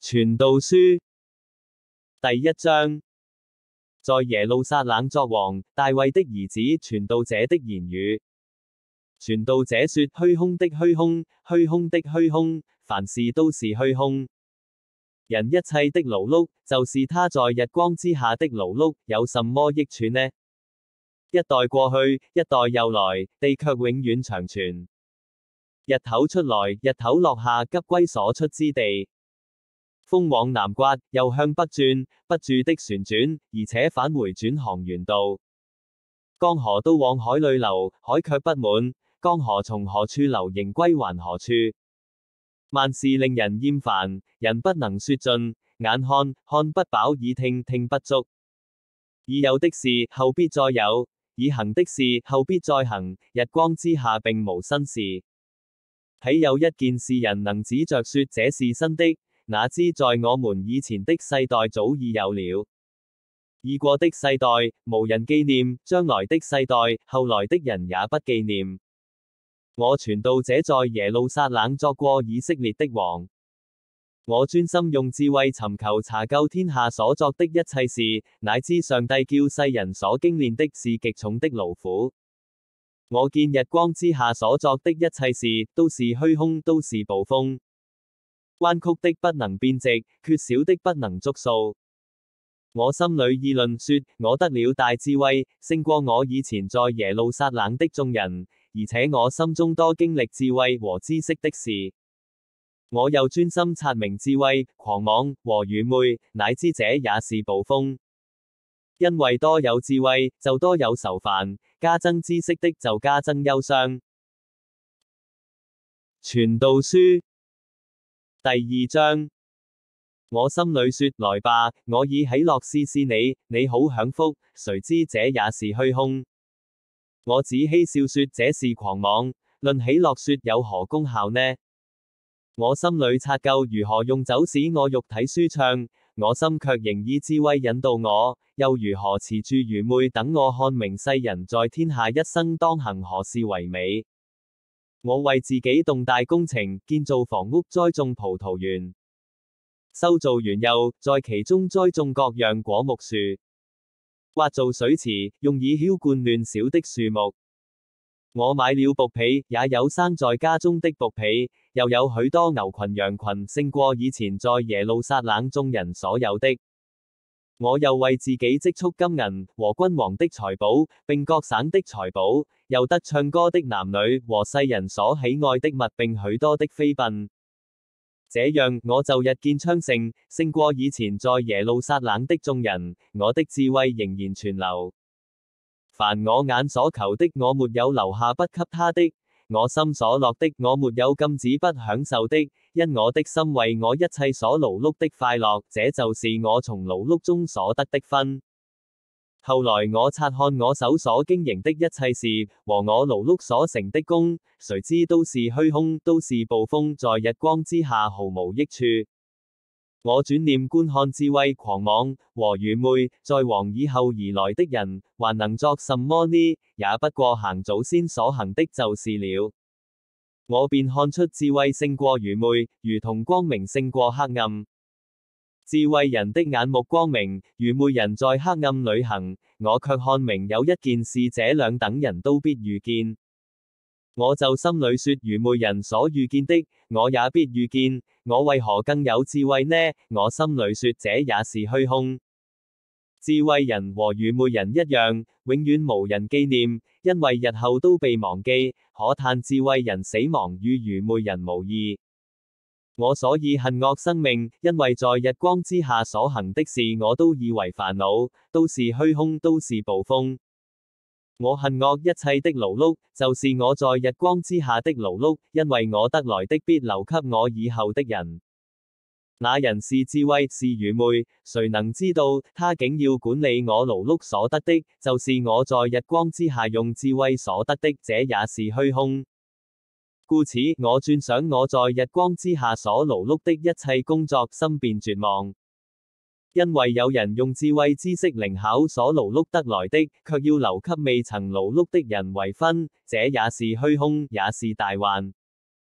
傳道書第一章，在耶路撒冷作王，大衛的兒子傳道者的言語。傳道者說：虛空的虛空，虛空的虛空，凡事都是虛空。人一切的勞碌，就是他在日光之下的勞碌，有什麼益處呢？一代過去，一代又來，地卻永遠長存。日頭出來，日頭落下，急歸所出之地。風往南刮，又向北轉，不住的旋轉，而且返回轉航原道。江河都往海裏流，海卻不滿；江河從何處流，仍歸還何處。萬事令人厭煩，人不能說盡。眼看，看不飽；耳聽，聽不足。已有的事，後必再有；已行的事，後必再行。日光之下並無新事。豈有一件事人能指着說這是新的？哪知在我們以前的世代早已有了。已過的世代，無人紀念；將來的世代，後來的人也不紀念。我傳道者在耶路撒冷作過以色列的王。我專心用智慧尋求查究天下所作的一切事，乃知上帝叫世人所經練的是極重的勞苦。我見日光之下所作的一切事，都是虛空，都是捕風。彎曲的不能變直，缺少的不能足數。我心裏議論說：我得了大智慧，勝過我以前在耶路撒冷的眾人，而且我心中多經歷智慧和知識的事。我又專心察明智慧、狂妄和愚昧，乃知這也是捕風。因為多有智慧，就多有愁煩；加增知識的，就加增憂傷。傳道書第二章，我心裏說：來吧，我以喜樂試試你，你好享福。誰知這也是虛空。我只嬉笑說這是狂妄，論喜樂說有何功效呢？我心裏察究如何用酒使我肉體舒暢，我心卻仍以智慧引導我，又如何持住愚昧等我看明世人在天下一生當行何事為美。我為自己動大工程，建造房屋，栽種葡萄園，修造園囿，在其中栽種各樣果木樹，挖造水池，用以澆灌嫩小的樹木。我買了僕婢，也有生在家中的僕婢，又有許多牛群羊群，勝過以前在耶路撒冷眾人所有的。我又為自己積蓄金銀和君王的財寶，並各省的財寶，又得唱歌的男女和世人所喜愛的物，並許多的妃嬪。這樣我就日見昌盛，勝過以前在耶路撒冷的眾人。我的智慧仍然存留。凡我眼所求的，我沒有留下不給他的；我心所樂的，我沒有禁止不享受的。因我的心為我一切所勞碌的快樂，這就是我從勞碌中所得的分。後來我察看我手所經營的一切事，和我勞碌所成的功，誰知都是虛空，都是捕風，在日光之下毫無益處。我轉念觀看智慧、狂妄和愚昧，在王以後而來的人，還能作什麼呢？也不過行祖先所行的就是了。我便看出智慧勝過愚昧，如同光明勝過黑暗。智慧人的眼目光明，愚昧人在黑暗裏行。我卻看明有一件事，這兩等人都必遇見。我就心裏說：愚昧人所遇見的，我也必遇見。我為何更有智慧呢？我心裏說：這也是虛空。智慧人和愚昧人一樣，永遠無人紀念，因為日後都被忘記。可嘆智慧人死亡與愚昧人無異。我所以恨惡生命，因為在日光之下所行的事，我都以為煩惱，都是虛空，都是捕風。我恨惡一切的勞碌，就是我在日光之下的勞碌，因為我得來的必留給我以後的人。那人是智慧是愚昧，誰能知道？他竟要管理我勞碌所得的，就是我在日光之下用智慧所得的，這也是虛空。故此，我轉想我在日光之下所勞碌的一切工作，心便絕望。因為有人用智慧知識靈巧所勞碌得來的，卻要留給未曾勞碌的人為分，這也是虛空，也是大患。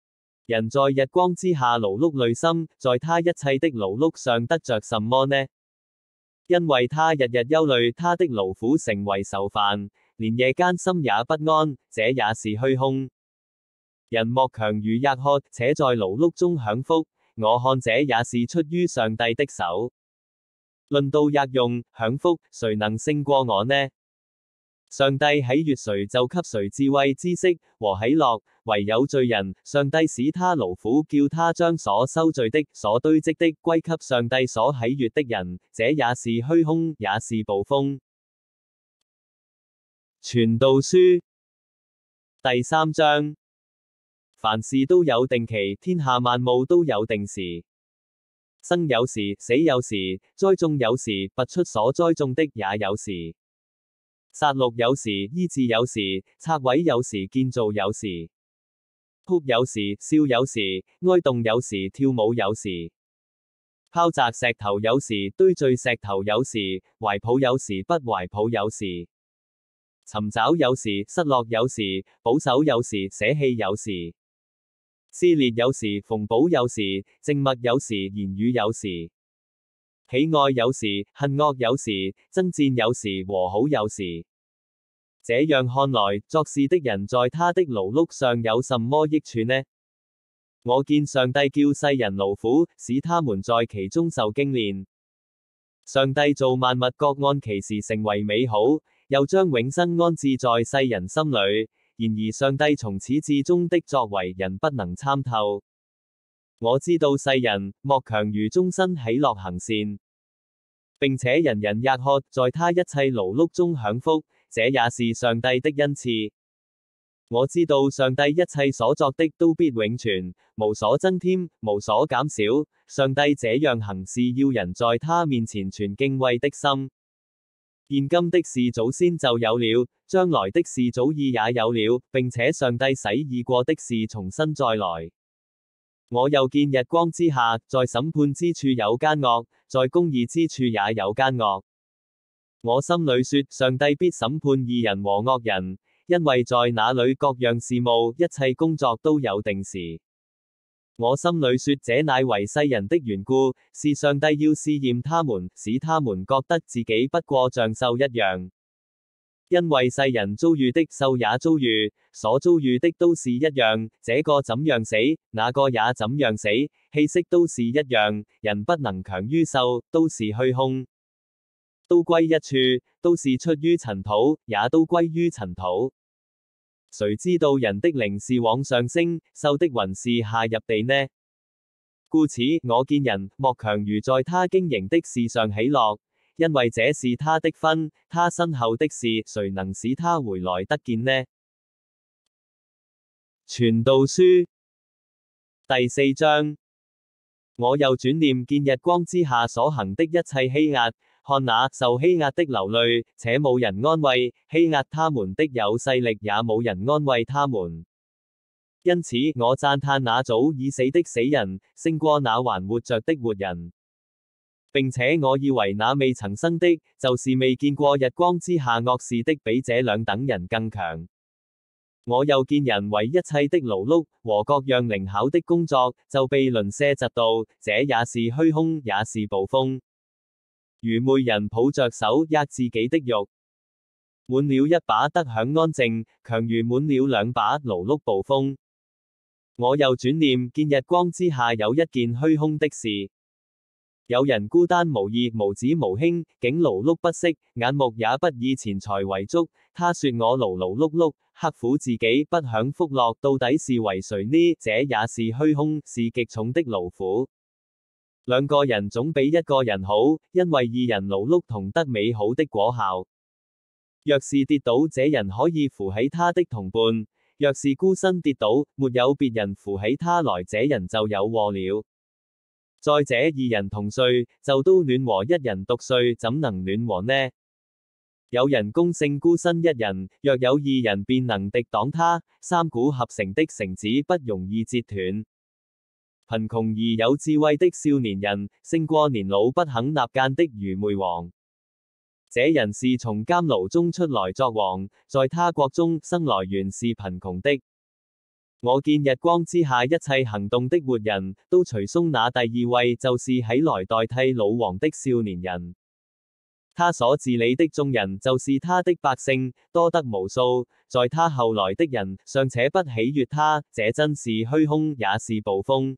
人在日光之下勞碌累心，在他一切的勞碌上得着什麼呢？因為他日日憂慮，他的勞苦成為愁煩，連夜間心也不安，這也是虛空。人莫強如厄喝，且在勞碌中享福，我看這也是出於上帝的手。論到厄用享福，誰能勝過我呢？上帝喜悅誰就給誰智慧知識和喜樂，唯有罪人，上帝使他勞苦，叫他將所收聚的、所堆積的歸給上帝所喜悅的人，這也是虛空，也是捕風。傳道書第3章，凡事都有定期，天下萬務都有定時。生有時，死有時，栽種有時，拔出所栽種的也有時。殺戮有時，醫治有時，拆毀有時，建造有時。哭有時，笑有時，哀慟有時，跳舞有時。拋擲石頭有時，堆聚石頭有時，懷抱有時，不懷抱有時。尋找有時，失落有時，保守有時，捨棄有時。撕裂有時，縫補有時，靜默有時，言語有時。喜愛有時，恨惡有時，爭戰有時，和好有時。這樣看來，作事的人在他的勞碌上有什麼益處呢？我見上帝叫世人勞苦，使他們在其中受經練。上帝造萬物各按其時成為美好，又將永生安置在世人心裏。然而上帝從始至終的作為，人不能參透。我知道世人莫強如終身喜樂行善，並且人人厄喝，在他一切勞碌中享福，這也是上帝的恩賜。我知道上帝一切所作的都必永存，無所增添，無所減少。上帝這樣行事，要人在他面前存敬畏的心。現今的事祖先就有了，將來的事早已也有了，並且上帝使已過的事重新再來。我又見日光之下，在審判之處有奸惡，在公義之處也有奸惡。我心裏說，上帝必審判義人和惡人，因為在那裏各樣事務、一切工作都有定時。我心裏說，這乃為世人的緣故，是上帝要試驗他們，使他們覺得自己不過像獸一樣。因為世人遭遇的獸也遭遇，所遭遇的都是一樣，這個怎樣死，那個也怎樣死，氣息都是一樣，人不能強於獸，都是虛空，都歸一處，都是出於塵土，也都歸於塵土。誰知道人的靈是往上升，獸的魂是下入地呢？故此我見人莫強如在他經營的事上喜樂。因為這是他的分，他身後的事，誰能使他回來得見呢？傳道書第4章，我又轉念見日光之下所行的一切欺壓，看那受欺壓的流淚，且冇人安慰；欺壓他們的有勢力，也冇人安慰他們。因此我讚嘆那早已死的死人，勝過那還活着的活人。並且我以為那未曾生的，就是未見過日光之下惡事的，比這兩等人更強。我又見人為一切的勞碌和各樣靈巧的工作，就被鄰舍嫉妒，這也是虛空，也是捕風。愚昧人抱着手握自己的肉，滿了一把得享安靜，強如滿了兩把勞碌捕風。我又轉念見日光之下有一件虛空的事。有人孤單無義，無子無兄，竟勞碌不息，眼目也不以錢財為足。他說我勞勞碌碌，刻苦自己，不享福樂，到底是為誰呢？這也是虛空，是極重的勞苦。兩個人總比一個人好，因為二人勞碌同得美好的果效。若是跌倒，這人可以扶起他的同伴；若是孤身跌倒，沒有別人扶起他來，這人就有禍了。再者，二人同睡，就都暖和；一人獨睡，怎能暖和呢？有人攻勝孤身一人，若有二人便能敵擋他。三股合成的繩子不容易折斷。貧窮而有智慧的少年人，勝過年老不肯納諫的愚昧王。這人是從監牢中出來作王，在他國中生來原是貧窮的。 我見日光之下一切行動的活人，都隨從那第二位，就是起來代替老王的少年人。他所治理的眾人，就是他的百姓，多得無數。在他後來的人，尚且不喜悅他，這真是虛空，也是捕風。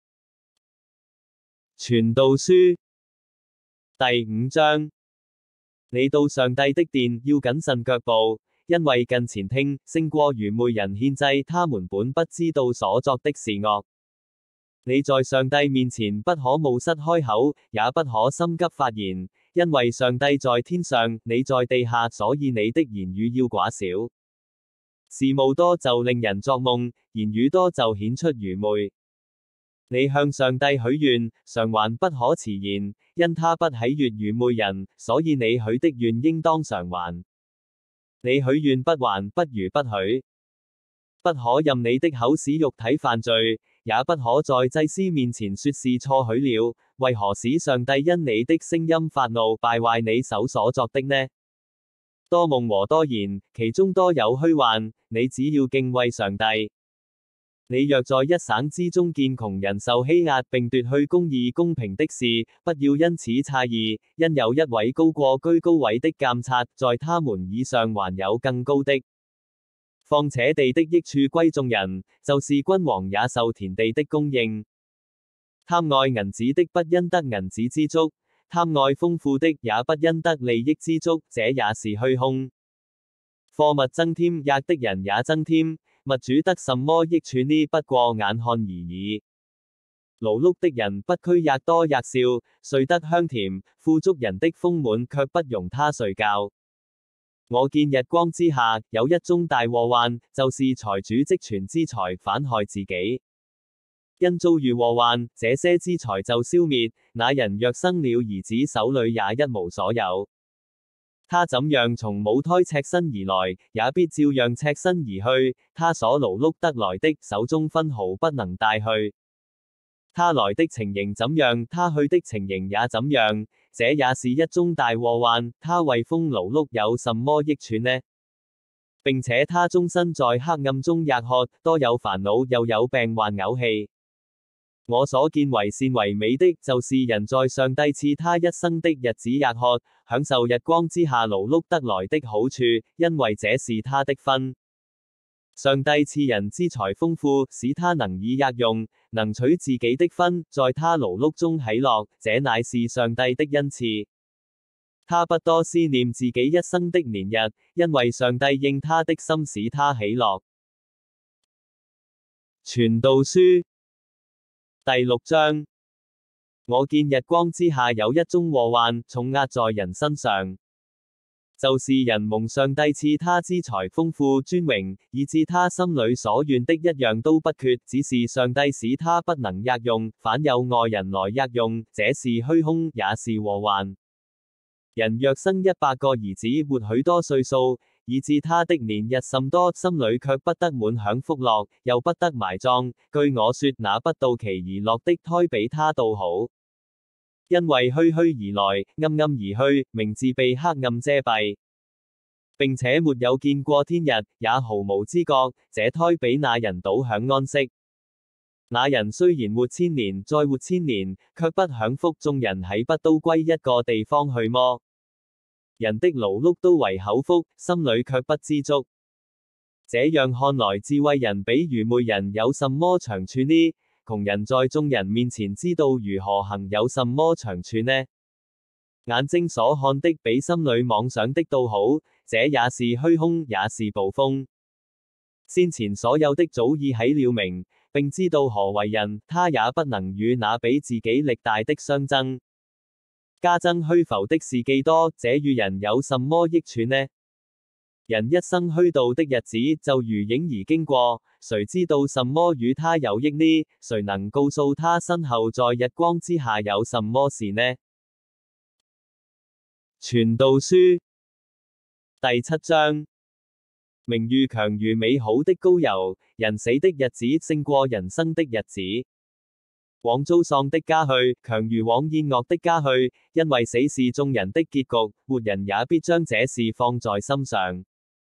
傳道書第5章。你到上帝的殿，要謹慎腳步，因為近前聽，勝過愚昧人獻祭，他們本不知道所作的是惡。你在上帝面前不可冒失開口，也不可心急發言，因為上帝在天上，你在地下，所以你的言語要寡少。事務多就令人作夢，言語多就顯出愚昧。你向上帝許願，償還不可遲延，因他不喜悅愚昧人，所以你許的願應當償還。你許願不還，不如不許。不可任你的口使肉體犯罪，也不可在祭司面前說是錯許了。為何使上帝因你的聲音發怒，敗壞你手所作的呢？多夢和多言，其中多有虛幻。你只要敬畏上帝。你若在一省之中見窮人受欺壓，並奪去公義公平的事，不要因此詫異，因有一位高過居高位的監察，在他們以上還有更高的。況且地的益處歸眾人，就是君王也受田地的供應。貪愛銀子的不因得銀子之足，貪愛豐富的也不因得利益之足，這也是虛空。貨物增添，厄的人也增添，物主得什麼益處呢？不過眼看而已。勞碌的人不拘厄多厄少，睡得香甜；富足人的豐滿卻不容他睡覺。我見日光之下有一宗大禍患，就是財主積存之財反害自己。因遭遇禍患，這些資財就消滅。那人若生了兒子，手裏也一無所有。他怎樣從母胎赤身而來，也必照樣赤身而去。他所勞碌得來的，手中分毫不能帶去。他來的情形怎樣，他去的情形也怎樣。這也是一宗大禍患。他為風勞碌有什麼益處呢？並且他終身在黑暗中喫喝，多有煩惱，又有病患嘔氣。我所見為善為美的，就是人在上帝賜他一生的日子喫喝，享受日光之下勞碌得來的好處，因為這是他的分。上帝賜人資財豐富，使他能以額用，能取自己的分，在他勞碌中喜樂，這乃是上帝的恩賜。他不多思念自己一生的年日，因為上帝應他的心使他喜樂。傳道書第6章。我見日光之下有一宗禍患，重壓在人身上，就是人蒙上帝賜他資財豐富尊榮，以致他心裏所願的一樣都不缺，只是上帝使他不能額用，反有外人來額用，這是虛空，也是禍患。人若生100個兒子，活許多歲數，以致他的年日甚多，心裏卻不得滿享福樂，又不得埋葬。據我說，那不到期而落的胎比他倒好，因為虛虛而來，暗暗而去，名字被黑暗遮蔽，並且沒有見過天日，也毫無知覺。這胎比那人倒享安息。那人雖然活1000年，再活1000年，卻不享福。眾人豈不都歸一個地方去麼？人的勞碌都為口腹，心裏卻不知足。這樣看來，智慧人比愚昧人有什麼長處呢？窮人在眾人面前知道如何行，有什麼長處呢？眼睛所看的比心裏妄想的倒好，這也是虛空，也是捕風。先前所有的早已起了名，並知道何為人，他也不能與那比自己力大的相爭。加增虛浮的事既多，這與人有什麼益處呢？人一生虛度的日子，就如影兒經過，誰知道什麼與他有益呢？誰能告訴他身後在日光之下有什麼事呢？傳道書第7章。名譽強如美好的膏油，人死的日子勝過人生的日子。往遭喪的家去，強如往宴樂的家去，因為死是眾人的結局，活人也必將這事放在心上。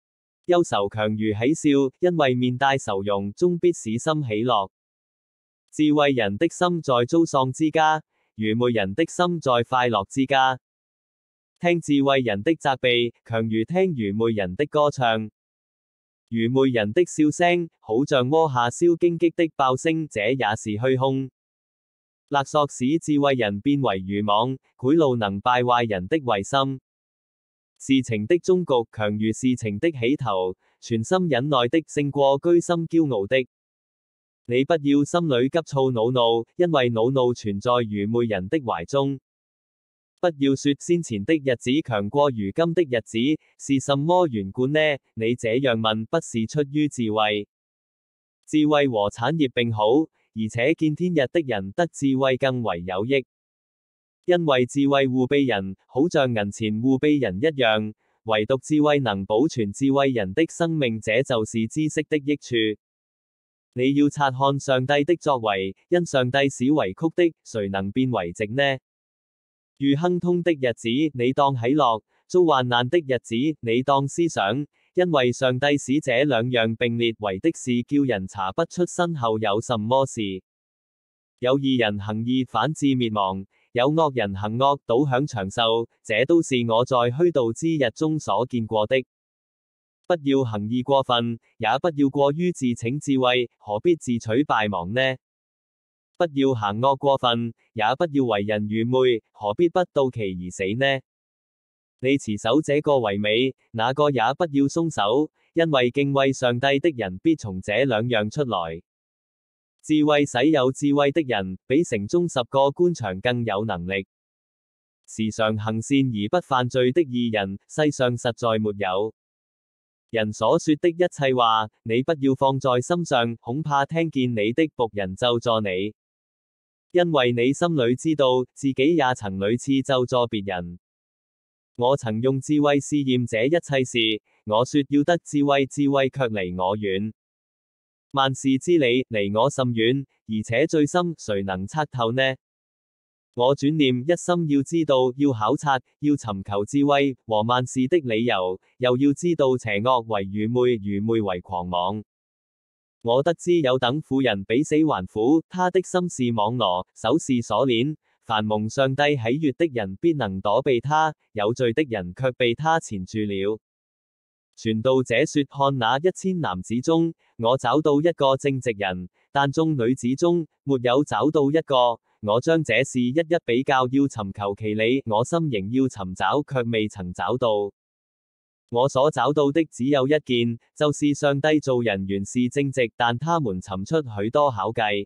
憂愁強如喜笑，因為面帶愁容，終必使心喜樂。智慧人的心在遭喪之家，愚昧人的心在快樂之家。聽智慧人的責備，強如聽愚昧人的歌唱。愚昧人的笑聲，好像鍋下燒荊棘的爆聲，這也是虛空。勒索使智慧人變為愚妄，賄賂能敗壞人的慧心。事情的終局強如事情的起頭，全心忍耐的勝過居心驕傲的。你不要心裏急躁惱怒，因為惱怒存在愚昧人的懷中。不要說先前的日子強過如今的日子，是什麼緣故呢？你這樣問，不是出於智慧。智慧和產業並好，而且見天日的人得智慧更為有益。因為智慧護庇人，好像銀錢護庇人一樣，唯獨智慧能保存智慧人的生命，這就是知識的益處。你要察看上帝的作為，因上帝使為曲的，誰能變為直呢？遇亨通的日子，你當喜樂；遭患難的日子，你當思想，因為上帝使這兩樣並列為的是，叫人查不出身後有什麼事。有義人行義反致滅亡，有惡人行惡倒享長壽，這都是我在虛度之日中所見過的。不要行義過分，也不要過於自逞智慧，何必自取敗亡呢？不要行惡過分，也不要為人愚昧，何必不到期而死呢？你持守這個為美，那個也不要鬆手，因為敬畏上帝的人必從這兩樣出來。智慧使有智慧的人，比城中10個官長更有能力。時常行善而不犯罪的義人，世上實在沒有。人所說的一切話，你不要放在心上，恐怕聽見你的僕人咒詛你。因為你心裏知道，自己也曾屢次咒詛別人。我曾用智慧試驗這一切事，我說要得智慧，智慧卻離我遠。萬事之理離我甚遠，而且最深，誰能測透呢？我轉念一心要知道，要考察，要尋求智慧和萬事的理由，又要知道邪惡為愚昧，愚昧為狂妄。我得知有等婦人比死還苦，他的心是網羅，手是鎖鏈。凡蒙上帝喜悅的人必能躲避他，有罪的人卻被他纏住了。傳道者說：看那1000男子中，我找到一個正直人，但眾女子中沒有找到一個。我將這事一一比較，要尋求其理，我心仍要尋找，卻未曾找到。我所找到的只有一件，就是上帝造人原是正直，但他們尋出許多巧計。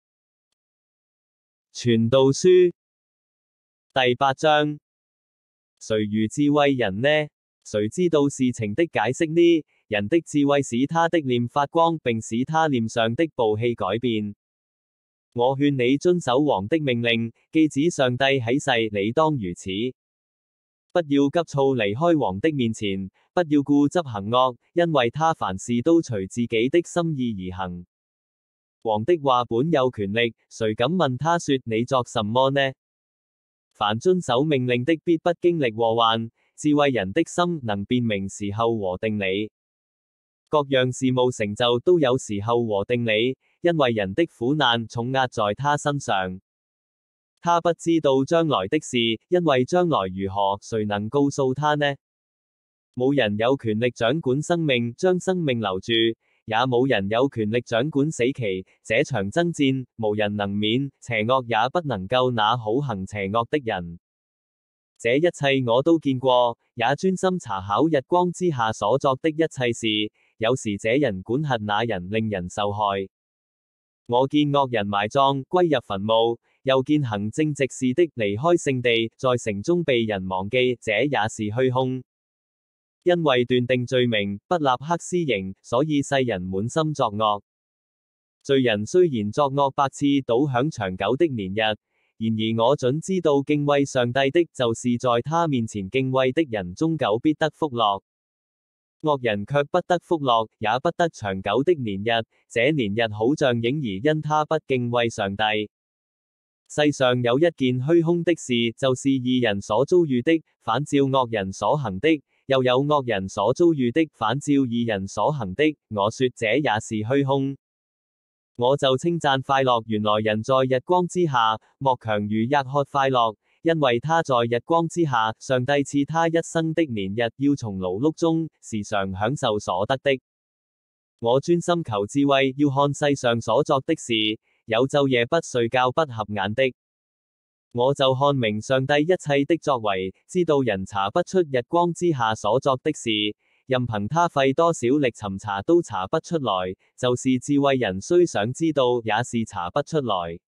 傳道書第8章，誰如智慧人呢？誰知道事情的解釋呢？人的智慧使他的臉發光，並使他臉上的暴氣改變。我勸你遵守王的命令，既指上帝起誓，你當如此。不要急躁離開王的面前，不要固執行惡，因為他凡事都隨自己的心意而行。王的話本有權力，誰敢問他說你作什麼呢？凡遵守命令的，必不經歷禍患。智慧人的心能辨明時候和定理。各樣事務成就都有時候和定理，因為人的苦難重壓在他身上。他不知道將來的事，因為將來如何，誰能告訴他呢？冇人有權力掌管生命，將生命留住，也冇人有權力掌管死期。這場爭戰，無人能免，邪惡也不能夠那好行邪惡的人。這一切我都見過，也專心查考日光之下所作的一切事。有時這人管轄那人，令人受害。我見惡人埋葬，歸入墳墓，又見行正直事的離開聖地，在城中被人忘記，這也是虛空。因為斷定罪名，不立刻施刑，所以世人滿心作惡。罪人雖然作惡百次，倒享長久的年日。然而我準知道敬畏上帝的，就是在他面前敬畏的人，終久必得福樂。惡人卻不得福樂，也不得長久的年日。這年日好像影兒，因他不敬畏上帝。世上有一件虛空的事，就是義人所遭遇的，反照惡人所行的， 又有惡人所遭遇的反照義人所行的，我說這也是虛空。我就稱讚快樂，原來人在日光之下，莫強如押喝快樂，因為他在日光之下，上帝賜他一生的年日，要從勞碌中時常享受所得的。我專心求智慧，要看世上所作的事，有晝夜不睡覺不合眼的。我就看明上帝一切的作為，知道人查不出日光之下所作的事，任憑他費多少力尋查都查不出來，就是智慧人雖想知道，也是查不出來。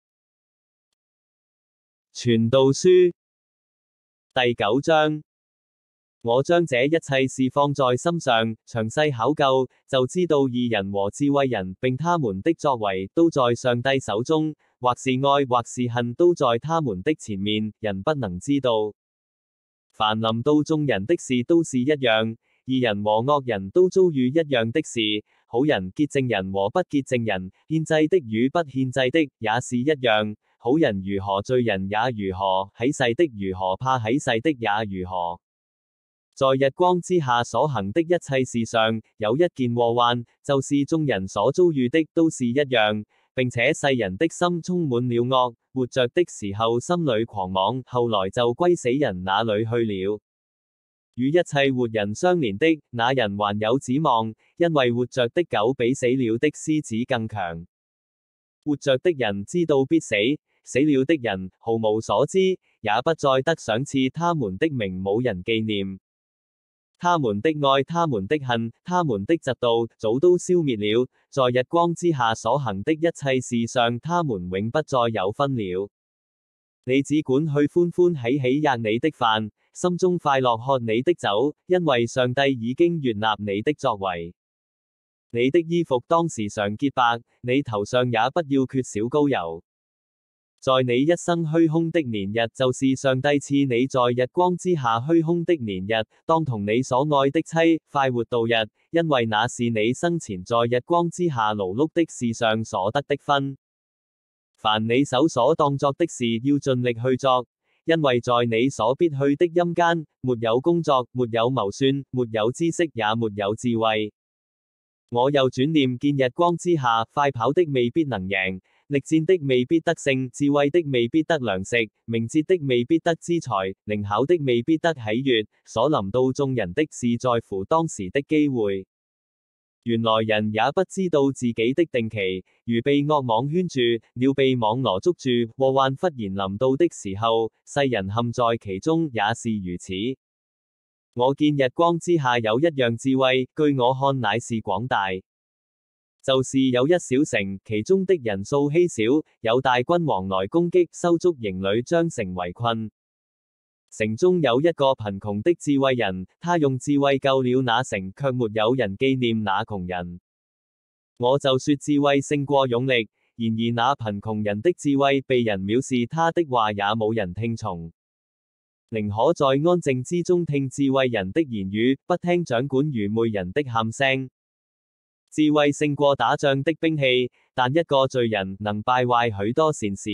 傳道書第9章。我將這一切事放在心上，詳細考究，就知道義人和智慧人並他們的作為都在上帝手中，或是愛或是恨都在他們的前面，人不能知道。凡臨到眾人的事都是一樣，義人和惡人都遭遇一樣的事，好人潔淨人和不潔淨人，獻祭的與不獻祭的也是一樣，好人如何罪人也如何，起誓的如何怕起誓的也如何。在日光之下所行的一切事上，有一件禍患，就是眾人所遭遇的都是一樣，並且世人的心充滿了惡，活着的時候心裏狂妄，後來就歸死人那裏去了。與一切活人相連的，那人還有指望，因為活着的狗比死了的獅子更強。活着的人知道必死，死了的人毫無所知，也不再得賞賜，他們的名冇人紀念。他們的愛，他們的恨，他們的嫉妒，早都消滅了，在日光之下所行的一切事上，他們永不再有分了。你只管去歡歡喜喜吃你的飯，心中快樂喝你的酒，因為上帝已經悅納你的作為。你的衣服當時常潔白，你頭上也不要缺少膏油。在你一生虛空的年日，就是上帝賜你在日光之下虛空的年日，當同你所愛的妻快活度日，因為那是你生前在日光之下勞碌的事上所得的分。凡你手所當作的事，要盡力去作，因為在你所必去的陰間，沒有工作，沒有謀算，沒有知識，也沒有智慧。我又轉念見日光之下，快跑的未必能贏，力戰的未必得勝，智慧的未必得糧食，明哲的未必得資財，靈巧的未必得喜悅。所臨到眾人的是在乎當時的機會。原來人也不知道自己的定期，如被惡網圈住，鳥被網羅捉住，禍患忽然臨到的時候，世人陷在其中，也是如此。我見日光之下有一樣智慧，據我看乃是廣大。就是有一小城，其中的人數稀少，有大君王來攻擊，收足營壘，將城圍困。城中有一個貧窮的智慧人，他用智慧救了那城，卻沒有人紀念那窮人。我就說智慧勝過勇力，然而那貧窮人的智慧被人藐視，他的話也冇人聽從。寧可在安靜之中聽智慧人的言語，不聽掌管愚昧人的喊聲。智慧勝過打仗的兵器，但一個罪人能敗壞許多善事。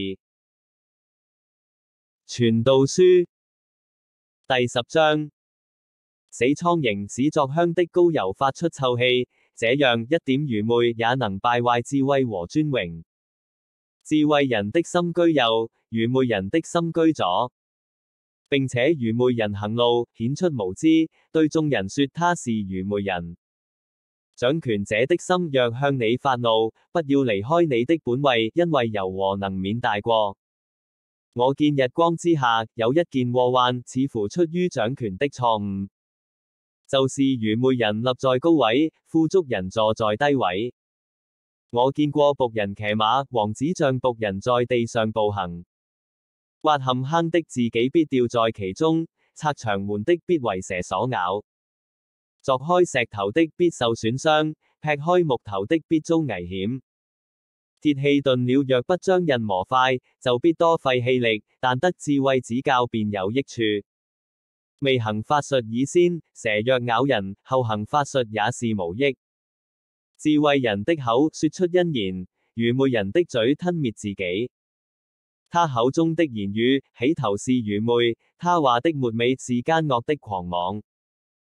傳道書第10章。死蒼蠅使作香的膏油發出臭氣，這樣一點愚昧也能敗壞智慧和尊榮。智慧人的心居右，愚昧人的心居左。並且愚昧人行路，顯出無知，對眾人說他是愚昧人。掌權者的心若向你發怒，不要離開你的本位，因為柔和能免大過。我見日光之下有一件禍患，似乎出於掌權的錯誤，就是愚昧人立在高位，富足人坐在低位。我見過僕人騎馬，王子像僕人在地上步行。挖陷坑的自己必掉在其中，拆牆門的必為蛇所咬。鑿開石頭的必受損傷，劈開木頭的必遭危險。鐵器鈍了，若不將刃磨快，就必多費氣力，但得智慧指教便有益處。未行法術以先，蛇若咬人，後行法術也是無益。智慧人的口說出恩言，愚昧人的嘴吞滅自己。他口中的言語起頭是愚昧，他話的末尾是奸惡的狂妄。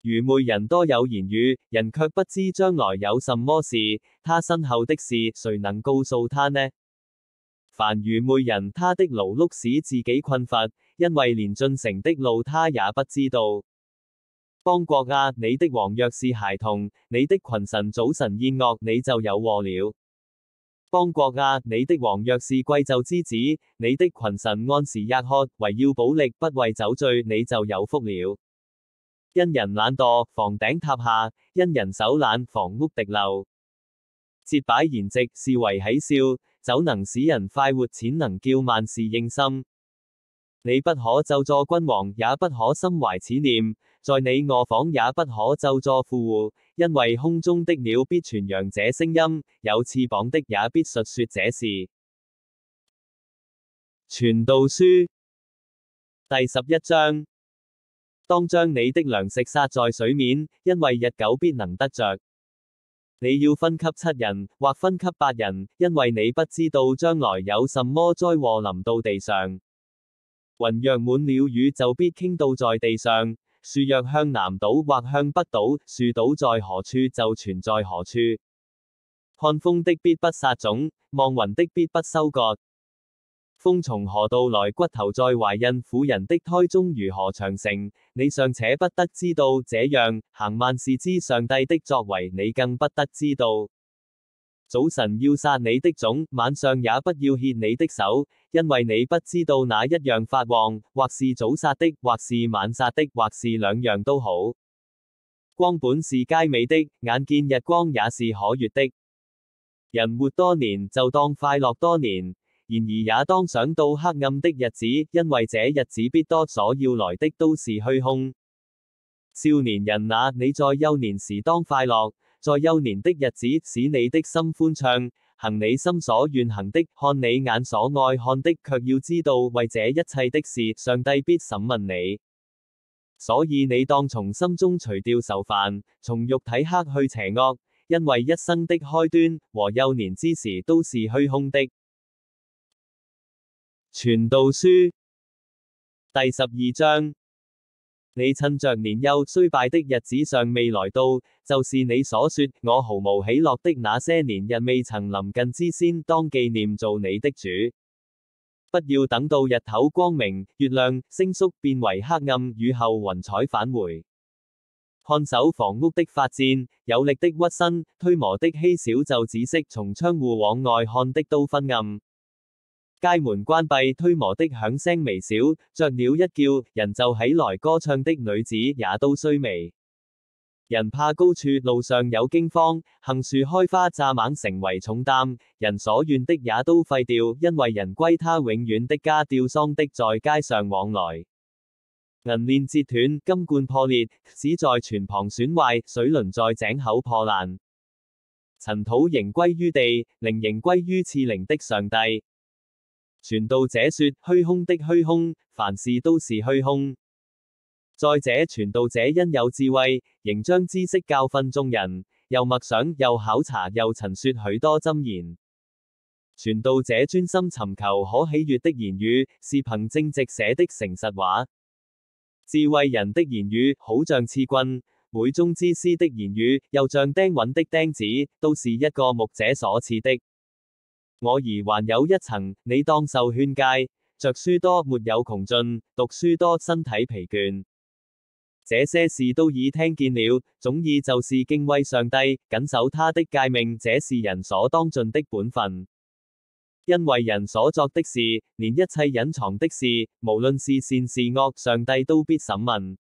愚昧人多有言語，人卻不知將來有什麼事，他身後的事，誰能告訴他呢？凡愚昧人，他的勞碌使自己困乏，因為連進城的路他也不知道。邦國啊，你的王若是孩童，你的群臣早晨宴樂，你就有禍了。邦國啊，你的王若是貴胄之子，你的群臣按時吆喝，為要補力，不為酒醉，你就有福了。因人懶惰，房頂塌下；因人手懶，房屋滴漏。節擺筵席，是為喜笑；酒能使人快活，錢能叫萬事應心。你不可咒詛君王，也不可心懷此念，在你臥房也不可咒詛富戶，因為空中的鳥必傳揚這聲音，有翅膀的也必述說這事。傳道書第11章。當將你的糧食撒在水面，因為日久必能得着。你要分給7人，或分給8人，因為你不知道將來有什麼災禍臨到地上。雲若滿了雨，就必傾倒在地上；樹若向南倒或向北倒，樹倒在何處就存在何處。看風的必不撒種，望雲的必不收割。風從何度來，骨頭在懷孕婦人的胎中如何長成，你尚且不得知道，這樣行萬事之上帝的作為，你更不得知道。早晨要撒你的種，晚上也不要歇你的手，因為你不知道哪一樣發旺，或是早撒的，或是晚撒的，或是兩樣都好。光本是佳美的，眼見日光也是可悅的。人活多年，就當快樂多年，然而也當想到黑暗的日子，因為這日子必多，所要來的都是虛空。少年人啊，你在幼年時當快樂，在幼年的日子使你的心歡暢，行你心所願行的，看你眼所愛看的，卻要知道為這一切的事，上帝必審問你。所以你當從心中除掉愁煩，從肉體克去邪惡，因為一生的開端和幼年之時都是虛空的。傳道書第12章。你趁着年幼衰敗的日子尚未來到，就是你所說我毫無喜樂的那些年日未曾臨近之先，當紀念造你的主。不要等到日頭光明，月亮星宿變為黑暗，雨後雲彩返回。看守房屋的發顫，有力的屈身，推磨的稀少就止息，從窗戶往外看的都昏暗。街門關閉，推磨的響聲微小，雀鳥一叫，人就起來歌唱的女子也都衰微。人怕高處，路上有驚慌，杏樹開花蚱蜢成為重擔，人所願的也都廢掉，因為人歸他永遠的家，吊喪的在街上往來。銀鏈折斷，金罐破裂，史在泉旁損壞，水輪在井口破爛。塵土仍歸於地，靈仍歸於賜靈的上帝。傳道者說：虛空的虛空，凡事都是虛空。再者，傳道者因有智慧，仍將知識教訓眾人，又默想，又考察，又陳說許多箴言。傳道者專心尋求可喜悅的言語，是憑正直寫的誠實話。智慧人的言語，好像刺棍；會中之師的言語，又像釘穩的釘子，都是一個牧者所賜的。我兒還有一層，你當受勸戒，着書多沒有窮盡，讀書多身體疲倦。這些事都已聽見了，總意就是敬畏上帝，謹守他的誡命，這是人所當盡的本分。因為人所作的事，連一切隱藏的事，無論是善是惡，上帝都必審問。